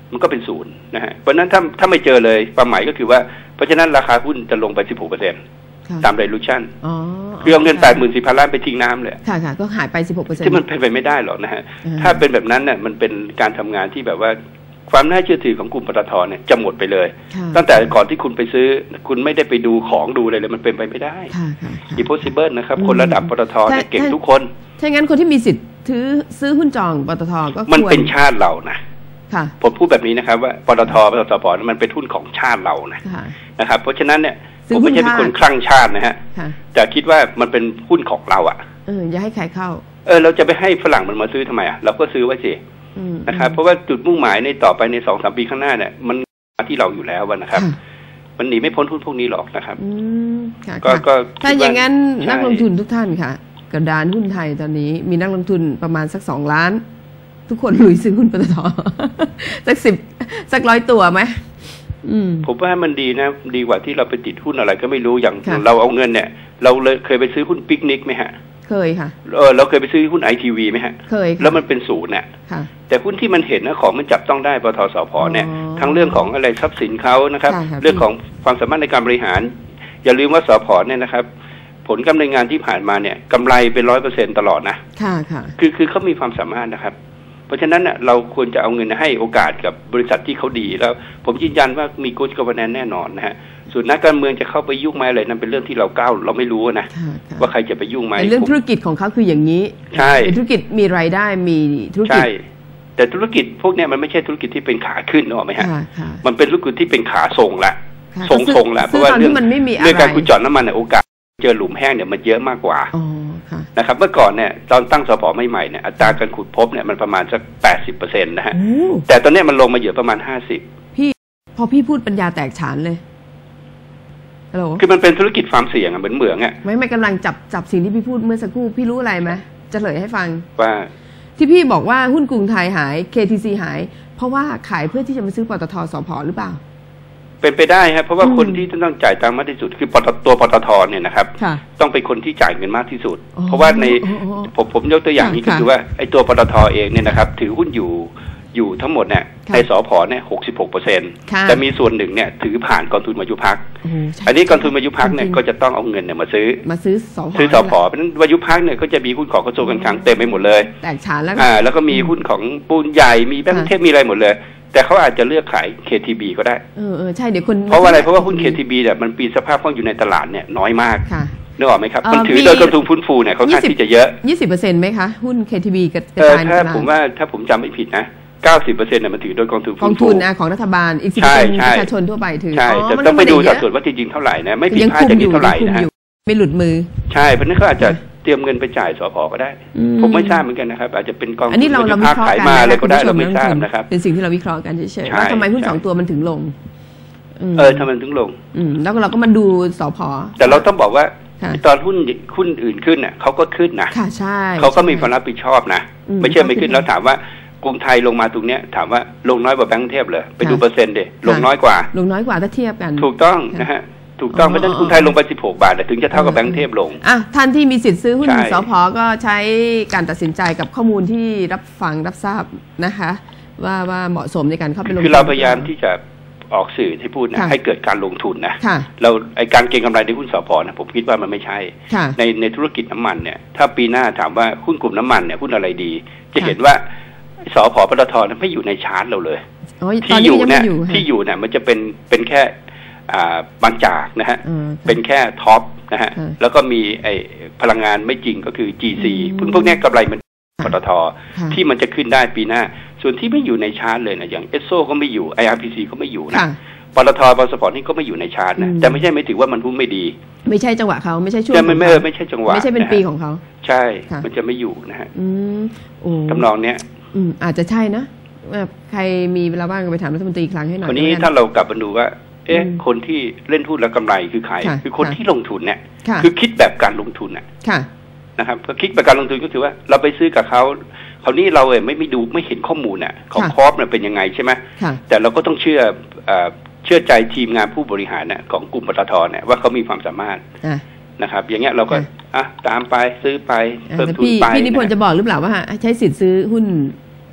มันก็เป็นศูนย์นะฮะเพราะนั้นถ้าถ้าไม่เจอเลยความหมายก็คือว่าเพราะฉะนั้นราคาหุ้นจะลงไป สิบหกเปอร์เซ็นต์ ตาม dilution คือเอาเงิน แปดหมื่นสี่พัน ล้านไปทิ้งน้ำเลยค่ะค่ะก็หายไป สิบหกเปอร์เซ็นต์ที่มันเป็นไปไม่ได้หรอกนะฮะถ้าเป็นแบบนั้นเนี่ยมันเป็นการทำงานที่แบบว่าความน่าเชื่อถือของกลุ่มปตท.เนี่ยจะหมดไปเลยตั้งแต่ก่อนที่คุณไปซื้อคุณไม่ได้ไปดูของดูอะไรเลยมันเป็นไปไม่ได้ impossible นะครับคนระดับปตท.เนี่ยเก่งทุกคนถ้างั้นคนที่มีสิทธิ์ถือซื้อหุ้นจองปตท.ก็มันเป็นชาติเรานะผมพูดแบบนี้นะครับว่าปตท.ปตท.ป.มันเป็นหุ้นของชาติเรานะนะครับเพราะฉะนั้นเนี่ยผมไม่ใช่เป็นคนคลั่งชาตินะฮะแต่คิดว่ามันเป็นหุ้นของเราอ่ะเอออย่าให้ใครเข้าเออเราจะไปให้ฝรั่งมันมาซื้อทำไมอ่ะเราก็ซื้อไว้สินะครับเพราะว่าจุดมุ่งหมายในต่อไปในสองสามปีข้างหน้าเนี่ยมันมาที่เราอยู่แล้วนะครับมันหนีไม่พ้นหุ้นพวกนี้หรอกนะครับก็ถ้าอย่างนั้นนักลงทุนทุกท่านค่ะกระดานหุ้นไทยตอนนี้มีนักลงทุนประมาณสักสองล้านทุกคนลุยซื้อหุ้นปตท.สักสิบสักร้อยตัวไหมผมว่ามันดีนะดีกว่าที่เราไปติดหุ้นอะไรก็ไม่รู้อย่างเราเอาเงินเนี่ยเราเลยเคยไปซื้อหุ้นปิกนิกไหมฮะเคยค่ะเออเราเคยไปซื้อหุ้นไอทีวีไหมฮะเคยแล้วมันเป็นศูนย์เนี่ยแต่หุ้นที่มันเห็นนะของมันจับต้องได้ปตท.สผ.เนี่ยทั้งเรื่องของอะไรทรัพย์สินเขานะครับเรื่องของความสามารถในการบริหารอย่าลืมว่าสผ.เนี่ยนะครับผลกำไรงานที่ผ่านมาเนี่ยกำไรเป็นร้อยเปอร์เซ็นต์ตลอดนะค่ะค่ะคือคือเขามีความสามารถนะครับเพราะฉะนั้นเนี่ยเราควรจะเอาเงินให้โอกาสกับบริษัทที่เขาดีแล้วผมยืนยันว่ามี good governance แน่นอนนะฮะส่วนนักการเมืองจะเข้าไปยุ่งไหมอะไรนั้นเป็นเรื่องที่เราก้าวเราไม่รู้นะว่าใครจะไปยุ่งไหมเรื่องธุรกิจของเขาคืออย่างนี้ใช่ธุรกิจมีรายได้มีธุรกิจใช่แต่ธุรกิจพวกนี้มันไม่ใช่ธุรกิจที่เป็นขาขึ้นนึกออกไหมฮะมันเป็นธุรกิจที่เป็นขาส่งละส่งส่งละเพราะว่าเรื่องเรื่องการขุดเจาะน้ำมันเนี่ยโอกาสเจอหลุมแห้งเนี่ยมันเยอะมากกว่านะครับเมื่อก่อนเนี่ยตอนตั้งสผ.ใหม่ๆเนี่ยอัตราการขุดพบเนี่ยมันประมาณสักแปดสิบเปอร์เซ็นต์นะฮะแต่ตอนนี้มันลงมาเยอะประมาณห้าสิบพี่พอพี่พูดปัญญาแตกฉานเลยฮัลโหลคือมันเป็นธุรกิจความเสี่ยงอ่ะเหมือนเหมืองอ่ะไม่ไม่กำลังจับจับสิ่งที่พี่พูดเมื่อสักครู่พี่รู้อะไรไหมจะเฉลยให้ฟังว่าที่พี่บอกว่าหุ้นกรุงไทยหาย เค ที ซี หายเพราะว่าขายเพื่อที่จะมาซื้อปตท.สผ.หรือเปล่าเป็นไปได้ครับเพราะว่าคนที่ต้องจ่ายตังค์มากที่สุดคือตัวปตท.เนี่ยนะครับต้องเป็นคนที่จ่ายเงินมากที่สุดเพราะว่าในผมผมยกตัวอย่างนี้ก็คือว่าไอ้ตัวปตท.เองเนี่ยนะครับถือหุ้นอยู่อยู่ทั้งหมดเนี่ยในสผ.เนี่ยหกสิบหกเปอร์เซ็นต์แต่มีส่วนหนึ่งเนี่ยถือผ่านกองทุนมายุพักอันนี้กองทุนมายุพักเนี่ยก็จะต้องเอาเงินเนี่ยมาซื้อมาซื้อสผ. ซื้อสผ.เพราะฉะนั้นมายุพักเนี่ยก็จะมีหุ้นของกระทรวงการคลังเต็มไปหมดเลยแตกฉานแล้วอ่าแล้วก็มีหุ้นของปูนใหญ่มีแบงก์เทพมีอะไรหมดเลยแต่เขาอาจจะเลือกขาย เค ที บี ก็ได้เออเออใช่เดี๋ยวคนเพราะว่าอะไรเพราะว่าหุ้น เค ที บี เนี่ยมันปีสภาพคล่องอยู่ในตลาดเนี่ยน้อยมากนึกออกไหมครับมันถือโดยกองทุนฟื้นฟูเนี่ยเขาค่อนข้างที่จะเยอะยี่สิบเปอร์เซ็นต์ ไหมคะหุ้น เค ที บี กระจายถ้าผมว่าถ้าผมจำไม่ผิดนะ เก้าสิบเปอร์เซ็นต์ เนี่ยมันถือโดยกองทุนฟื้นฟูกองทุนของรัฐบาลอีกสิบเปอร์เซ็นต์ประชาชนทั่วไปถือใช่แต่ต้องไปดูสัดส่วนว่าจริงๆเท่าไหร่นะไม่ผิดพลาดจะมีเท่าไหร่นะไม่หลุดมือใช่เพราะนั้นเขาอาจจะเตรียมเงินไปจ่ายสผ.ก็ได้ผมไม่ทราบเหมือนกันนะครับอาจจะเป็นกองทุนที่ภาคขายมาอะไรก็ได้เราไม่ทราบนะครับเป็นสิ่งที่เราวิเคราะห์กันเฉยๆว่าทำไมหุ้นสองตัวมันถึงลงเออทำไมถึงลงแล้วเราก็มาดูสผ. แต่เราต้องบอกว่าตอนหุ้นหุ้นอื่นขึ้นเนี่ยเขาก็ขึ้นนะค่ะใช่เขาก็มีความรับผิดชอบนะไม่ใช่ไม่ขึ้นแล้วถามว่ากรุงไทยลงมาตรงเนี้ยถามว่าลงน้อยกว่าแบงก์เทพเลยไปดูเปอร์เซ็นต์เดลงน้อยกว่าลงน้อยกว่าถ้าเทียบกันถูกต้องนะฮะถูกต้องเพราะฉะนั้นกรุงไทยลงไปสิบหกบาทถึงจะเท่ากับแบงก์เทพลงอ่ะท่านที่มีสิทธิ์ซื้อหุ้นสผ.ก็ใช้การตัดสินใจกับข้อมูลที่รับฟังรับทราบนะคะว่าว่าเหมาะสมในการเข้าไปลงทุนคือเราพยายามที่จะออกสื่อที่พูดนะให้เกิดการลงทุนนะเราไอการเก็งกำไรในหุ้นสผ.นะผมคิดว่ามันไม่ใช่ในในธุรกิจน้ำมันเนี่ยถ้าปีหน้าถามว่าหุ้นกลุ่มน้ำมันเนี่ยหุ้นอะไรดีจะเห็นว่าสผ.ปตท.ไม่อยู่ในชาร์ตเราเลยที่อยู่เนี่ยที่อยู่เนี่ยมันจะเป็นเป็นแค่บางจากนะฮะเป็นแค่ท็อปนะฮะแล้วก็มีไอพลังงานไม่จริงก็คือ จี ซี พึ่งพวกนี้กำไรมันปตท.ที่มันจะขึ้นได้ปีหน้าส่วนที่ไม่อยู่ในชาร์ตเลยนะอย่างเอสโซก็ไม่อยู่ ไอ อาร์ พี ซี ก็ไม่อยู่นะปตท.ปตท.นี่ก็ไม่อยู่ในชาร์ตนะแต่ไม่ใช่ไม่ถือว่ามันหุ้นไม่ดีไม่ใช่จังหวะเขาไม่ใช่ช่วงแต่มันไม่ไม่ใช่จังหวะไม่ใช่เป็นปีของเขาใช่มันจะไม่อยู่นะฮะทำนองเนี้ยอาจจะใช่นะใครมีเวลาว่างไปถามรัฐมนตรีอีกครั้งให้หน่อยวันนี้ถ้าเรากลับมาดูว่าเอ๊ะคนที่เล่นหุ้นแล้วกำไรคือใครคือคนที่ลงทุนเนี่ยคือคิดแบบการลงทุนน่ะนะครับก็คิดแบบการลงทุนก็คือว่าเราไปซื้อกับเขาคราวนี้เราเองไม่ไม่ดูไม่เห็นข้อมูลน่ะของคอร์ปเนี่ยเป็นยังไงใช่ไหมแต่เราก็ต้องเชื่อเชื่อใจทีมงานผู้บริหารน่ะของกลุ่มปตท.เนี่ยว่าเขามีความสามารถนะครับอย่างเงี้ยเราก็อ่ะตามไปซื้อไปเพิ่มทุนไปพี่นิพนธ์จะบอกหรือเปล่าว่าใช้สิทธิ์ซื้อหุ้น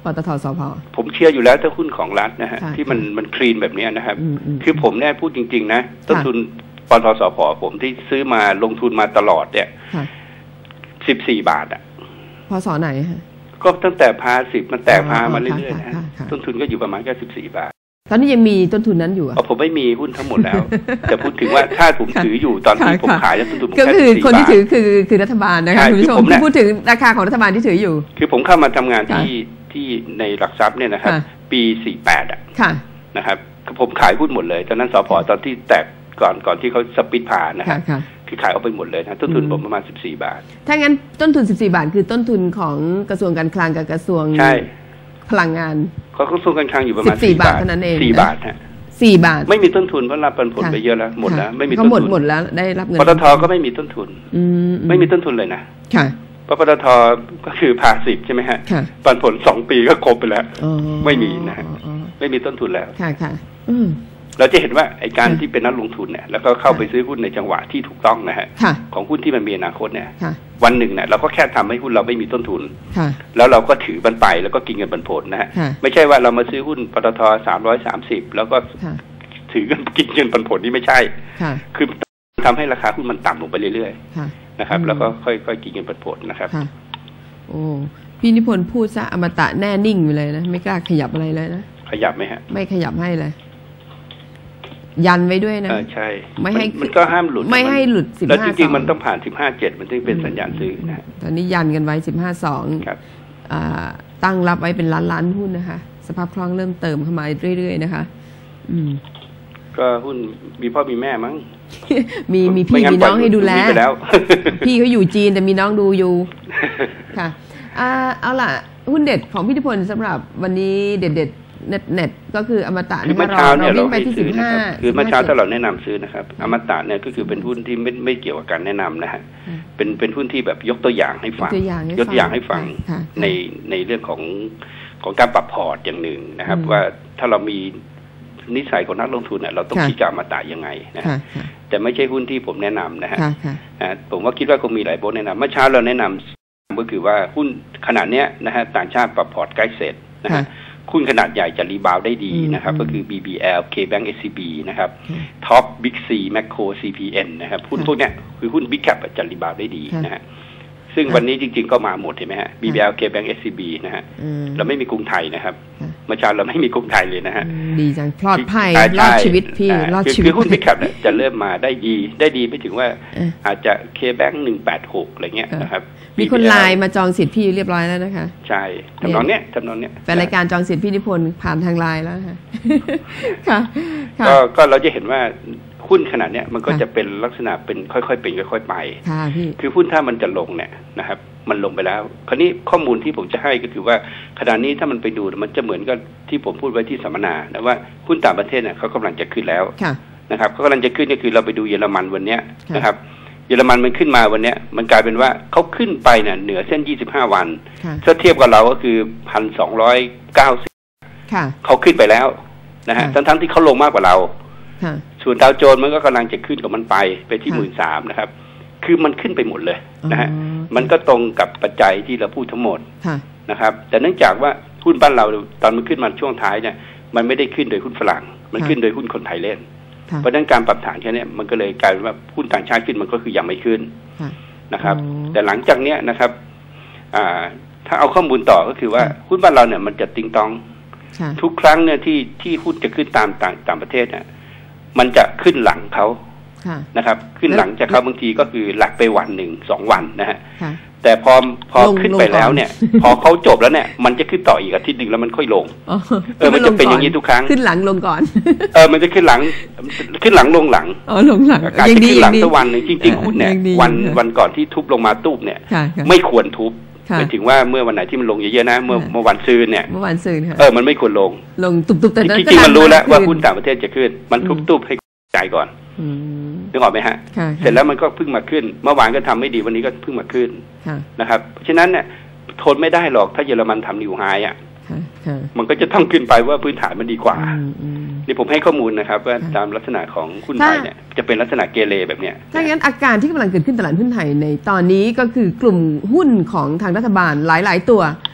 ปตท.สผ. ผมเชื่ออยู่แล้วถ้าหุ้นของรัฐนะฮะที่มันมันคลีนแบบนี้นะครับคือผมเนี่ยพูดจริงๆนะต้นทุนปตท.สผ.ผมที่ซื้อมาลงทุนมาตลอดเนี่ยสิบสี่บาทอ่ะพศไหนฮะก็ตั้งแต่พาสิบมันแตกพามาเรื่อยๆนะต้นทุนก็อยู่ประมาณแค่สิบสี่บาทตอนนี้ยังมีต้นทุนนั้นอยู่อ่ะผมไม่มีหุ้นทั้งหมดแล้วแต่พูดถึงว่าถ้าผมถืออยู่ตอนที่ผมขายแล้วต้นทุนก็คือคนที่ถือคือคือรัฐบาลนะคะคุณผู้ชมที่พูดถึงราคาของรัฐบาลที่ถืออยู่คือผมเข้ามาทำงานที่ที่ในหลักทรัพย์เนี่ยนะครับปีสี่แปดอ่ะนะครับผมขายหุ้นหมดเลยตอนนั้นสผ.ตอนที่แตกก่อนก่อนที่เขาสปิดผ่านนะครับคือขายออกไปหมดเลยนะต้นทุนผมประมาณสิบสี่บาทถ้างั้นต้นทุนสิบสี่บาทคือต้นทุนของกระทรวงการคลังกับกระทรวงพลังงานเขากระทรวงการคลังอยู่ประมาณสี่บาทเท่านั้นเองสี่บาทฮะสี่บาทไม่มีต้นทุนเพราะรับปันผลไปเยอะแล้วหมดแล้วไม่มีต้นทุนหมดหมดแล้วได้รับเงินปตท.ก็ไม่มีต้นทุนไม่มีต้นทุนเลยนะเพราะปตท.ก็คือพาสิบใช่ไหมฮะปันผลสองปีก็ครบไปแล้วไม่มีนะฮะไม่มีต้นทุนแล้วค่ะค่ะเราจะเห็นว่าไอ้การที่เป็นนักลงทุนเนี่ยแล้วก็เข้าไปซื้อหุ้นในจังหวะที่ถูกต้องนะฮะของหุ้นที่มันมีอนาคตเนี่ยวันหนึ่งเนี่ยเราก็แค่ทำให้หุ้นเราไม่มีต้นทุนแล้วเราก็ถือมันไปแล้วก็กินเงินปันผลนะฮะไม่ใช่ว่าเรามาซื้อหุ้นปตท.สามร้อยสามสิบแล้วก็ถือเงินกินเงินปันผลนี่ไม่ใช่คือทำให้ราคาหุ้นมันต่ำลงไปเรื่อยๆนะครับแล้วก็ค่อยๆกินเงินปันผลนะครับโอ้พี่นิพนธ์พูดซะอมตะแน่นิ่งไปเลยนะไม่กล้าขยับอะไรเลยนะขยับไหมฮะไม่ขยับให้เลยยันไว้ด้วยนะใช่ไม่ให้มันก็ห้ามหลุดไม่ให้หลุดสิบห้าแล้วจริงๆมันต้องผ่านสิบห้าเจ็ดมันถึงเป็นสัญญาณซื้อนะตอนนี้ยันกันไว้สิบห้าสองตั้งรับไว้เป็นล้านล้านหุ้นนะคะสภาพคล่องเริ่มเติมเข้ามาเรื่อยๆนะคะอืมก็หุ้นมีพ่อมีแม่มั้งมีมีพี่มีน้องให้ดูแลพี่เขาอยู่จีนแต่มีน้องดูอยู่ค่ะเอาล่ะหุ้นเด็ดของพี่นิพนธ์สำหรับวันนี้เด็ดๆเน็ตเน็ตก็คืออมตะคือเมื่อเช้าเนี่ยเราให้ซื้อนะครับคือเมื่อเช้าถ้าเราแนะนำซื้อนะครับอมตะเนี่ยก็คือเป็นหุ้นที่ไม่ไม่เกี่ยวกับการแนะนำนะฮะเป็นเป็นหุ้นที่แบบยกตัวอย่างให้ฟังยกตัวอย่างให้ฟังในในเรื่องของของการปรับพอร์ตอย่างหนึ่งนะครับว่าถ้าเรามีนิสัยของนักลงทุนเนี่ยเราต้องคิดกับอมตะยังไงนะแต่ไม่ใช่หุ้นที่ผมแนะนำนะฮะผมว่าคิดว่าคงมีหลายโบสแนะนำเมื่อเช้าเราแนะนำก็คือว่าหุ้นขนาดเนี้ยนะฮะต่างชาติปรับพอร์ตใกล้เสร็จนะฮะหุ้นขนาดใหญ่จะรีบาวได้ดีนะครับก็คือ บี บี แอล K-Bank เอส ซี บี นะครับท็อป Big C Macro ซี พี เอ็น นะครับหุ้นพวกเนี้ยคือหุ้น Big Cap จะรีบาวได้ดีนะฮะซึ่งวันนี้จริงๆก็มาหมดเห็นไหมฮะ บี บี แอล K-Bank เอส ซี บี นะฮะเราไม่มีกรุงไทยนะครับเมื่อเช้าเราไม่มีกรุงไทยเลยนะฮะดีจังปลอดภัยรอดชีวิตพี่รอดชีวิตคือหุ้น Big Cap เนี่ยจะเริ่มมาได้ดีได้ดีไม่ถึงว่าอาจจะ K-Bank หนึ่งแปดหกอะไรเงี้ยนะครับมีคนไลน์มาจองสิทธิ์พี่เรียบร้อยแล้วนะคะใช่ทำนองเนี้ยทำนองเนี้ยแฟนรายการจองสิทธิ์พี่นิพนธ์ผ่านทางไลน์แล้วค่ะค่ะก็ก็เราจะเห็นว่าหุ้นขนาดเนี้ยมันก็จะเป็นลักษณะเป็นค่อยๆเป็นค่อยๆไปค่ะพี่คือหุ้นถ้ามันจะลงเนี่ยนะครับมันลงไปแล้วคราวนี้ข้อมูลที่ผมจะให้ก็คือว่าขณะนี้ถ้ามันไปดูมันจะเหมือนกับที่ผมพูดไว้ที่สัมมนานะว่าหุ้นต่างประเทศเนี่ยเขากำลังจะขึ้นแล้วนะครับเขากำลังจะขึ้นก็คือเราไปดูเยอรมันวันเนี้ยนะครับเยอรมันมันขึ้นมาวันนี้มันกลายเป็นว่าเขาขึ้นไปเนี่ยเหนือเส้นยี่สิบห้าวันถ้าเทียบกับเราก็คือ หนึ่งพันสองร้อยเก้าสิบ เขาขึ้นไปแล้วนะฮะทั้งๆที่เขาลงมากกว่าเราส่วนดาวโจนส์มันก็กำลังจะขึ้นกับมันไปไปที่ หนึ่งหมื่นสามพัน นะครับคือมันขึ้นไปหมดเลยนะฮะมันก็ตรงกับปัจจัยที่เราพูดทั้งหมดนะครับแต่เนื่องจากว่าหุ้นบ้านเราตอนมันขึ้นมาช่วงท้ายเนี่ยมันไม่ได้ขึ้นโดยหุ้นฝรั่งมันขึ้นโดยหุ้นคนไทยเล่นเพราะนั้นการปรับฐานแค่นี้มันก็เลยกลายเป็นว่าหุ้นต่างชาติขึ้นมันก็คือยังไม่ขึ้นนะครับแต่หลังจากเนี้ยนะครับถ้าเอาข้อมูลต่อก็คือว่าหุ้นบ้านเราเนี่ยมันจะติงตองทุกครั้งเนี่ยที่ที่หุ้นจะขึ้นตามต่างต่างประเทศเนี่ยมันจะขึ้นหลังเขานะครับขึ้นหลังจากเขาบางทีก็คือหลักไปวันหนึ่งสองวันนะฮะแต่พอพอขึ้นไปแล้วเนี่ยพอเขาจบแล้วเนี่ยมันจะขึ้นต่ออีกอาทิตย์หนึ่งแล้วมันค่อยลงเออมันจะเป็นอย่างนี้ทุกครั้งขึ้นหลังลงก่อนเออมันจะขึ้นหลังขึ้นหลงลงหลังอ๋อลงหลังการขึ้นหลังสักวันหนึ่งจริงๆหุ้นเนี่ยวันวันก่อนที่ทุบลงมาตูบเนี่ยไม่ควรทุบหมายถึงว่าเมื่อวันไหนที่มันลงเยอะๆนะเมื่อเมื่อวันซืนเนี่ยเมื่อวันซืนค่ะเออมันไม่ควรลงลงตุบๆแต่จริงๆมันรู้แล้วว่าหุ้นต่างประเทศจะขึ้นมันทุบตูบให้ใจก่อนนึกออกไหมฮะเสร็จแล้วมันก็เพิ่งมาขึ้นเมื่อวานก็ทำไม่ดีวันนี้ก็เพิ่งมาขึ้นนะครับเพราะฉะนั้นเนี่ยทนไม่ได้หรอกถ้าเยอรมันทำนิวไฮอ่ะมันก็จะต้องขึ้นไปว่าพื้นฐานมันดีกว่านี่ผมให้ข้อมูลนะครับว่าตามลักษณะของหุ้นไทยเนี่ยจะเป็นลักษณะเกเรแบบเนี้ยถ้างั้นอาการที่กำลังเกิดขึ้นตลาดหุ้นไทยในตอนนี้ก็คือกลุ่มหุ้นของทางรัฐบาลหลายๆตัว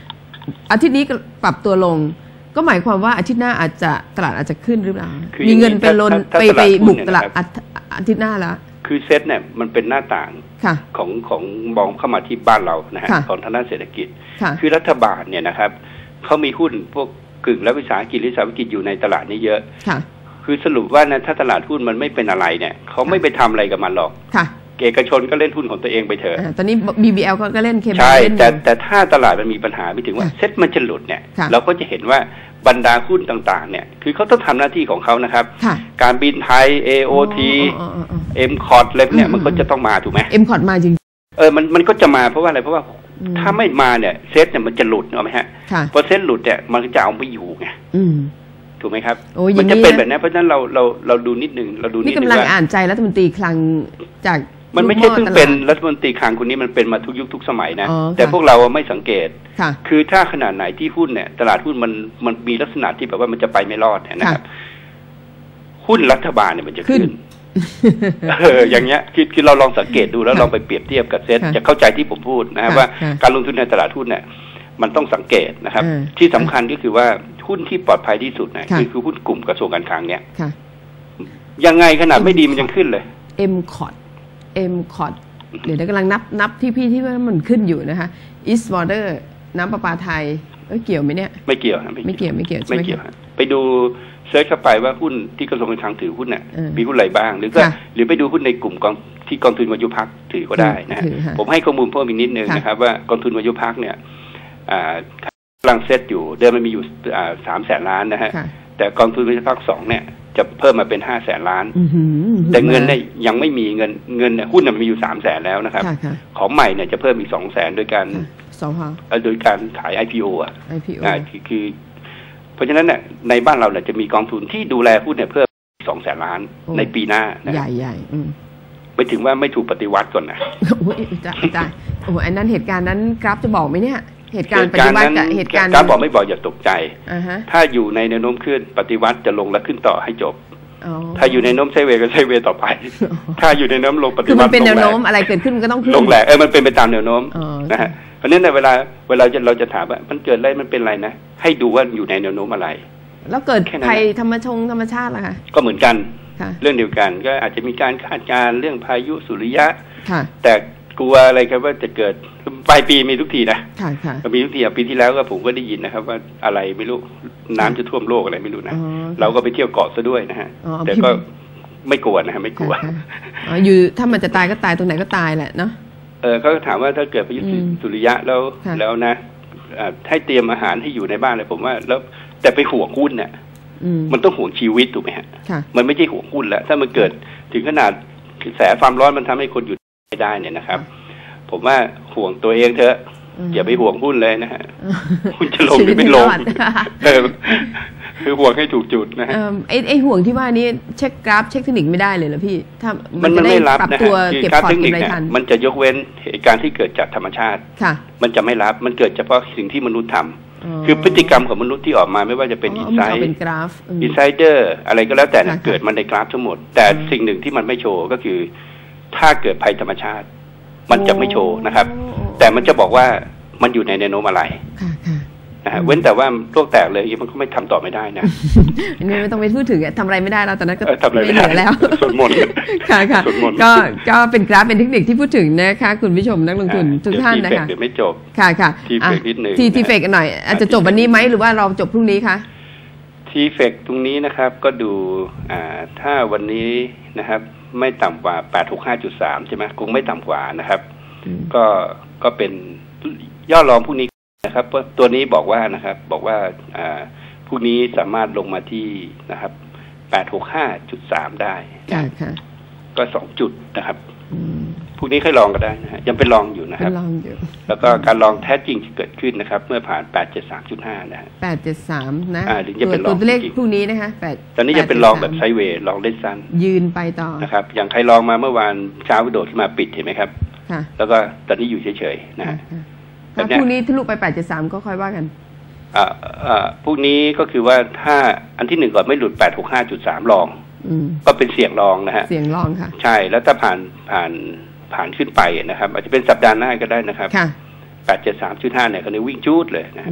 อาทิตย์นี้ปรับตัวลงก็หมายความว่าอาทิตย์หน้าอาจจะตลาดอาจจะขึ้นหรือเปล่ามีเงินไปลนไปไปบุกตลาดอาทิตย์หน้าแล้วคือเซตเนี่ยมันเป็นหน้าต่างของของมองเข้ามาที่บ้านเรานะฮะของทางด้านเศรษฐกิจคือรัฐบาลเนี่ยนะครับเขามีหุ้นพวกกึ่งรัฐวิสาหกิจหรือสาหกิจอยู่ในตลาดนี้เยอะคือสรุปว่านะถ้าตลาดหุ้นมันไม่เป็นอะไรเนี่ยเขาไม่ไปทำอะไรกับมันหรอกเอกชนก็เล่นหุ้นของตัวเองไปเถอะตอนนี้ บี บี แอล ก็เล่นเคใช่แต่แต่ถ้าตลาดมันมีปัญหาไม่ถึงว่าเซ็ตมันจะหลุดเนี่ยเราก็จะเห็นว่าบรรดาหุ้นต่างๆเนี่ยคือเขาต้องทำหน้าที่ของเขานะครับการบินไทย เอ โอ ที เอ็ม คอร์ด อะไรเนี่ยมันก็จะต้องมาถูกไหมเอ็ม คอร์ด มาจริงเออมันมันก็จะมาเพราะว่าอะไรเพราะว่าถ้าไม่มาเนี่ยเซ็ตเนี่ยมันจะหลุดเอาไหมฮะพอเซ็ตหลุดเนี่ยมันจะเอาไม่อยู่ไงถูกไหมครับมันจะเป็นแบบนี้เพราะฉะนั้นเราเราเราดูนิดนึงเราดูนิดนึงว่านี่กำลังอ่านใจรัฐมนตรีคลังจากมันไม่ใช่เพิ่งเป็นรัฐมนตรีคลังคนนี้มันเป็นมาทุกยุคทุกสมัยนะแต่พวกเราไม่สังเกตคือถ้าขนาดไหนที่หุ้นเนี่ยตลาดหุ้นมันมันมีลักษณะที่แบบว่ามันจะไปไม่รอดนะครับหุ้นรัฐบาลเนี่ยมันจะขึ้นเอออย่างเงี้ยคือคือเราลองสังเกตดูแล้วลองไปเปรียบเทียบกับเซ็ตจะเข้าใจที่ผมพูดนะครับว่าการลงทุนในตลาดหุ้นเนี่ยมันต้องสังเกตนะครับที่สำคัญก็คือว่าหุ้นที่ปลอดภัยที่สุดนะคือคือหุ้นกลุ่มกระทรวงการคลังเนี่ยยังไงขนาดไม่ดีมันยังขึ้นเลยเอ็ม คอร์ด เอ็ม คอร์ด เดี๋ยวกำลังนับนับที่พี่ที่ว่ามันขึ้นอยู่นะคะ East Water น้ำประปาไทยเอ้ยเกี่ยวไหมเนี่ยไม่เกี่ยวไม่เกี่ยวไม่เกี่ยวไม่เกี่ยวไปดูเซิร์ชเข้าไปว่าหุ้นที่กระทรวงการคลังถือหุ้นเนี่ยมีหุ้นอะไรบ้างหรือก็หรือไปดูหุ้นในกลุ่มกองที่กองทุนวายุพักถือก็ได้นะผมให้ข้อมูลเพิ่มอีกนิดนึงนะครับว่ากองทุนวายุพักเนี่ยกำลังเซตอยู่เดิมมันมีอยู่สามแสนล้านนะฮะแต่กองทุนวายุพักสองเนี่ยจะเพิ่มมาเป็นห้าแสนล้านแต่เงินเนี่ยยังไม่มีเงินเงินเนี่ยหุ้นมันมีอยู่สามแสนแล้วนะครับของใหม่เนี่ยจะเพิ่มอีกสองแสนโดยการโดยการขาย ไอ พี โอ อ่ะคือเพราะฉะนั้นเนี่ยในบ้านเราเนี่ยจะมีกองทุนที่ดูแลหุ้นเนี่ยเพิ่มสองแสนล้านในปีหน้าใหญ่ใหญ่ไปถึงว่าไม่ถูกปฏิวัติก่อนนะโอ้ยจ้าจ้าโอ้อันนั้นเหตุการณ์นั้นกราฟจะบอกไหมเนี่ยเหตุการณ์ปฏิวัติกับเหตุการณ์กราฟบอกไม่บอกอย่าตกใจถ้าอยู่ในแนวโน้มขึ้นปฏิวัติจะลงแล้วขึ้นต่อให้จบถ้าอยู่ในโน้มไซเวย์ก็ไซเวย์ต่อไปถ้าอยู่ในโน้มลงปฏิวัติคือมันเป็นแนวโน้มอะไรเกิดขึ้นก็ต้องขึ้นลงแหละเออมันเป็นไปตามแนวโน้มนะฮะเพราะฉะนั้นในเวลาเวลาเราจะถามว่ามันเกิดอะไรมันเป็นอะไรนะให้ดูว่าอยู่ในแนวโน้มอะไรแล้วเกิดภัยธรรมชงธรรมชาติล่ะคะก็เหมือนกันเรื่องเดียวกันก็อาจจะมีการคาดการณ์เรื่องพายุสุริยะแต่กลัวอะไรครับว่าจะเกิดปลายปีมีทุกทีนะมีทุกทีปีที่แล้วก็ผมก็ได้ยินนะครับว่าอะไรไม่รู้น้ำจะท่วมโลกอะไรไม่รู้นะเราก็ไปเที่ยวเกาะซะด้วยนะฮะแต่ก็ไม่กลัวนะฮะไม่กลัวอยู่ถ้ามันจะตายก็ตายตรงไหนก็ตายแหละเนาะเออเขาถามว่าถ้าเกิดพายุสุริยะแล้วแล้วนะให้เตรียมอาหารให้อยู่ในบ้านเลยผมว่าแล้วแต่ไปห่วงหุ้นเนี่ยมันต้องห่วงชีวิตถูกไหมฮะมันไม่ใช่ห่วงหุ้นแล้วถ้ามันเกิดถึงขนาดกระแสความร้อนมันทำให้คนอยู่ไม่ได้เนี่ยนะครับผมว่าห่วงตัวเองเถอะอย่าไปห่วงหุ้นเลยนะฮะหุ้นจะลงหรือไม่ลงคือห่วงให้ถูกจุดนะฮะไอ้ไอ้ห่วงที่ว่านี้เช็คกราฟเช็คเทคนิคไม่ได้เลยเหรอพี่ถ้ามันไม่รับนะฮะคือกราฟเทคนิคเนี่ยมันจะยกเว้นเหตุการณ์ที่เกิดจากธรรมชาติมันจะไม่รับมันเกิดเฉพาะสิ่งที่มนุษย์ทำคือพฤติกรรมของมนุษย์ที่ออกมาไม่ว่าจะเป็นอินไซด์อินไซเดอร์อะไรก็แล้วแต่เกิดมันในกราฟทั้งหมดแต่สิ่งหนึ่งที่มันไม่โชว์ก็คือถ้าเกิดภัยธรรมชาติมันจะไม่โชว์นะครับแต่มันจะบอกว่ามันอยู่ในแนวโน้มอะไรนะฮะเว้นแต่ว่าโลกแตกเลยมันก็ไม่ทำต่อไม่ได้นะอันนี้ไม่ต้องไปพูดถึงทำอะไรไม่ได้แล้วตอนนั้นก็ไม่เหลือแล้วสวดมนต์ค่ะค่ะก็ก็เป็นกราฟเป็นเทคนิคที่พูดถึงนะคะคุณผู้ชมนักลงทุนทุกท่านนะคะเดี๋ยวไม่จบค่ะค่ะทีเฟกนิดนึงทีทีเฟกหน่อยอาจจะจบวันนี้ไหมหรือว่าเราจบพรุ่งนี้คะทีเฟกตรงนี้นะครับก็ดูอ่าถ้าวันนี้นะครับไม่ต่ำกว่า แปดหกห้าจุดสาม ใช่ไหมคงไม่ต่ำกว่านะครับก็ก็เป็นย่อรองพวกนี้นะครับตัวนี้บอกว่านะครับบอกว่าอ่าพวกนี้สามารถลงมาที่นะครับ แปดหกห้าจุดสาม ได้ก็สองจุดนะครับพวกนี้ค่อยลองก็ได้นะฮะยังเป็นลองอยู่นะครับแล้วก็การลองแท้จริงที่เกิดขึ้นนะครับเมื่อผ่าน แปดเจ็ดสามจุดห้า นะฮะแปดเจ็ดสามนะอ่าถึงจะเป็นลองตัวเลขพวกนี้นะคะตอนนี้จะเป็นลองแบบไซด์เวย์ลองเล่นสั้นยืนไปต่อนะครับอย่างใครลองมาเมื่อวานเช้าโดดขึ้นมาปิดเห็นไหมครับแล้วก็ตอนนี้อยู่เฉยๆนะฮะถ้าพรุ่งนี้ทะลุไปแปดเจ็ดสามก็ค่อยว่ากันอ่าอ่าพวกนี้ก็คือว่าถ้าอันที่หนึ่งก่อนไม่หลุด แปดหกห้าจุดสาม ลองก็เป็นเสี่ยงลองนะฮะเสี่ยงลองค่ะใช่แล้วถ้าผ่านผ่านผ่านขึ้นไปนะครับอาจจะเป็นสัปดาห์หน้าก็ได้นะครับแปดเจ็ดสามจุดห้าเนี่ยเขาเนี่ยวิ่งจูดเลยนะ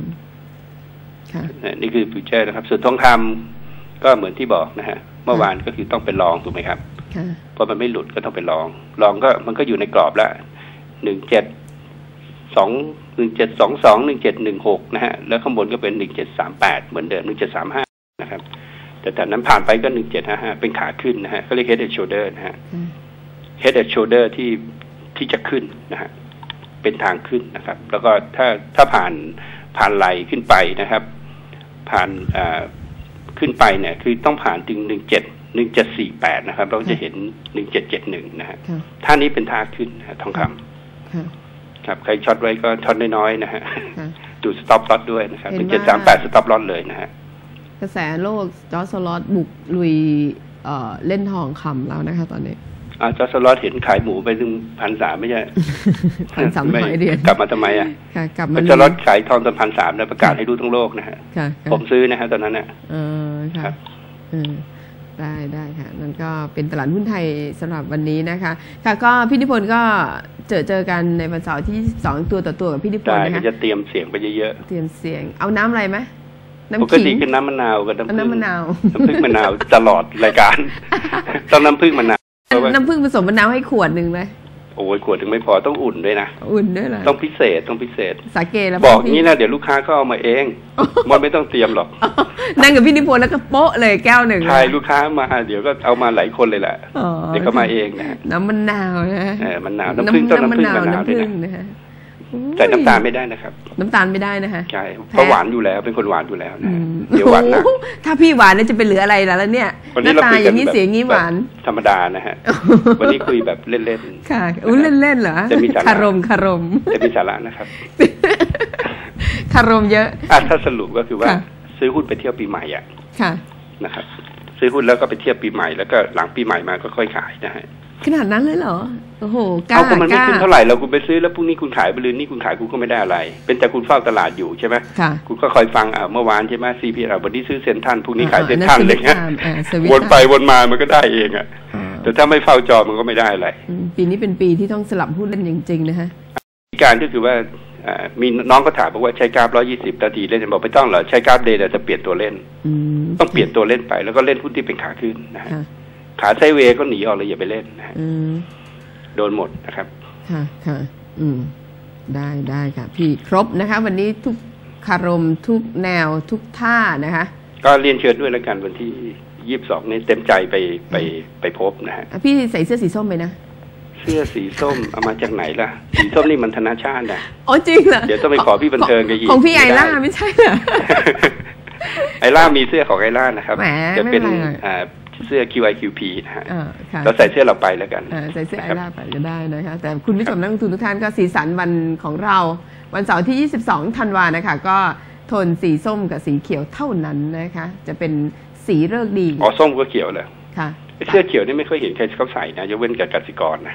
นี่คือฟิวเจอร์นะครับส่วนทองคำก็เหมือนที่บอกนะฮะเมื่อวานก็คือต้องไปลองถูกไหมครับเพราะมันไม่หลุดก็ต้องไปลองลองก็มันก็อยู่ในกรอบละหนึ่งเจ็ดสองหนึ่งเจ็ดสองสองหนึ่งเจ็ดหนึ่งหกนะฮะแล้วข้างบนก็เป็นหนึ่งเจ็ดสามแปดเหมือนเดิมหนึ่งเจ็ดสามห้านะครับแต่จากนั้นผ่านไปก็หนึ่งเจ็ดห้าห้าเป็นขาขึ้นนะฮะก็เรียก head and shoulder นะฮะ head and shoulder ที่ที่จะขึ้นนะฮะเป็นทางขึ้นนะครับแล้วก็ถ้าถ้าผ่านผ่านไหลขึ้นไปนะครับผ่านอ่าขึ้นไปเนี่ยคือต้องผ่านถึงหนึ่งเจ็ดหนึ่งเจ็ดสี่แปดนะครับเราจะเห็นหนึ่งเจ็ดเจ็ดหนึ่งนะฮะท่านี้เป็นท่าขึ้นนะทองคำครับใครช็อตไว้ก็ช็อตน้อยๆนะฮะดูสต็อปล็อตด้วยนะครับหนึ่งเจ็ดสามแปดสต็อปล็อตเลยนะฮะกระแสโลกจอร์จ โซลอสบุกลุยเอ่อเล่นทองคำแล้วนะคะตอนนี้อ่าจอร์จ โซลอสเห็นขายหมูไปถึงพันสามไม่ใช่พันสามร้อยเหรียญกลับมาทำไมอ่ะกลับมาจอร์จ โซลอสขายทองตอนพันสามแล้วประกาศให้รู้ทั้งโลกนะฮะผมซื้อนะฮะตอนนั้นน่ะเออค่ะเออได้ได้ค่ะนั่นก็เป็นตลาดหุ้นไทยสำหรับวันนี้นะคะค่ะก็พี่นิพนธ์ก็เจอเจอกันในวันเสาร์ที่ยี่สิบสองตัวต่อตัวกับพี่นิพนธ์นะคะจะเตรียมเสียงไปเยอะๆเตรียมเสียงเอาน้ำอะไรไหมน้ำขิงปกติคือน้ำมะนาวกับน้ำผึ้งน้ำมะนาวน้ำผึ้งมะนาวตลอดรายการต้องน้ำผึ้งมะนาวน้ำผึ้งผสมมะนาวให้ขวดหนึ่งเลยโอ้ยขวดถึงไม่พอต้องอุ่นด้วยนะอุ่นด้วยเหรอต้องพิเศษต้องพิเศษสาเกแล้วบอกงี้นะเดี๋ยวลูกค้าเขาเอามาเองมันไม่ต้องเตรียมหรอกนั่งกับพี่นิพนธ์แล้วก็โป๊ะเลยแก้วหนึ่งใช่ลูกค้ามาเดี๋ยวก็เอามาหลายคนเลยแหละเดี๋ยวเขามาเองนะน้ำมะนาวนะเออมะนาวน้ำผึ้งต้องน้ำผึ้งมะนาวด้วยนะแต่น้ำตาลไม่ได้นะครับน้ำตาลไม่ได้นะคะใช่เพราะหวานอยู่แล้วเป็นคนหวานอยู่แล้วนะเดี๋ยวหวานนะถ้าพี่หวานแล้วจะเป็นเหลืออะไรแล้วเนี่ยหน้าตาอย่างนี้เสียงงี้หวานธรรมดานะฮะวันนี้คุยแบบเล่นๆค่ะอุ้ยเล่นๆเหรอคารมคารมจะมีสาระนะครับคารมเยอะอ่ะถ้าสรุปก็คือว่าซื้อหุ้นไปเที่ยวปีใหม่อ่ะค่ะนะครับซื้อหุ้นแล้วก็ไปเที่ยวปีใหม่แล้วก็หลังปีใหม่มาก็ค่อยขายนะฮะขนาดนั้นเลยเหรอโอ้โหกล้าเอาก็มันไม่ขึ้นเท่าไหร่เราคุณไปซื้อแล้วพรุ่งนี้คุณขายไปเลยนี่คุณขายคุณก็ไม่ได้อะไรเป็นแต่คุณเฝ้าตลาดอยู่ใช่ไหมค่ะคุณก็คอยฟังอ่าเมื่อวานใช่ไหมซีพีเราวันนี้ซื้อเซ็นทรัลพรุ่งนี้ขายเซ็นทรัลอะไรเงี้ยวนไปวนมามันก็ได้เองอ่ะแต่ถ้าไม่เฝ้าจอมันก็ไม่ได้อะไรปีนี้เป็นปีที่ต้องสลับหุ้นเล่นจริงๆนะฮะการก็คือว่ามีน้องก็ถามบอกว่าใช้กราฟร้อยยี่สิบนาทีเล่นบอกไม่ต้องหรอใช้กราฟเดย์จะเปลี่ยนตัวเล่นต้องเปลี่ยนตัวเล่นไปแล้วก็เล่นหุ้นที่เป็นขาขึ้นนะฮะขาไซด์เวย์ก็หนีออกเลยอย่าไปเล่นนะโดนหมดนะครับค่ะค่ะอืมได้ได้ค่ะพี่ครบนะคะวันนี้ทุกคารมทุกแนวทุกท่านะคะก็เรียนเชิญด้วยแล้วกันวันที่ยี่สิบสองนี้เต็มใจไปไปไปพบนะฮะพี่ใส่เสื้อสีส้มไปนะเสื้อสีส้มเอามาจากไหนล่ะสีส้มนี่มันธนาชาตินะอ๋อจริงเหรอเดี๋ยวต้องไปขอพี่บันเทิงกันอีกของพี่ไอล่าไม่ใช่เหรอไอล่ามีเสื้อของไอล่านะครับจะเป็นอ่าเสื้อ คิว ไอ คิว พี นะฮะเราใส่เสื้อเราไปแล้วกันใส่เสื้อไอล่าไปก็ได้นะคะแต่คุณผู้ชมนักลงทุนทุกท่านก็สีสันวันของเราวันเสาร์ที่ยี่สิบสองธันวานะคะก็โทนสีส้มกับสีเขียวเท่านั้นนะคะจะเป็นสีฤกษ์ดีอ๋อส้มก็เขียวเลยค่ะเสื้อเขียวนี่ไม่เคยเห็นใครเขาใส่นะยกเว้นกับกสิกรนะ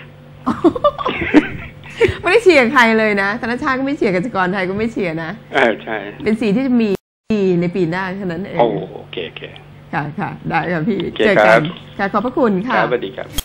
ไม่ได้เชียร์ใครเลยนะธนาคารก็ไม่เชียร์กสิกรไทยก็ไม่เชียร์นะเออใช่เป็นสีที่จะมีในปีหน้าเท่านั้นเองโอ้โอเคโอเคค่ะค่ะได้ค่ะพี่เจอกันค่ะขอบพระคุณค่ะสวัสดีครับ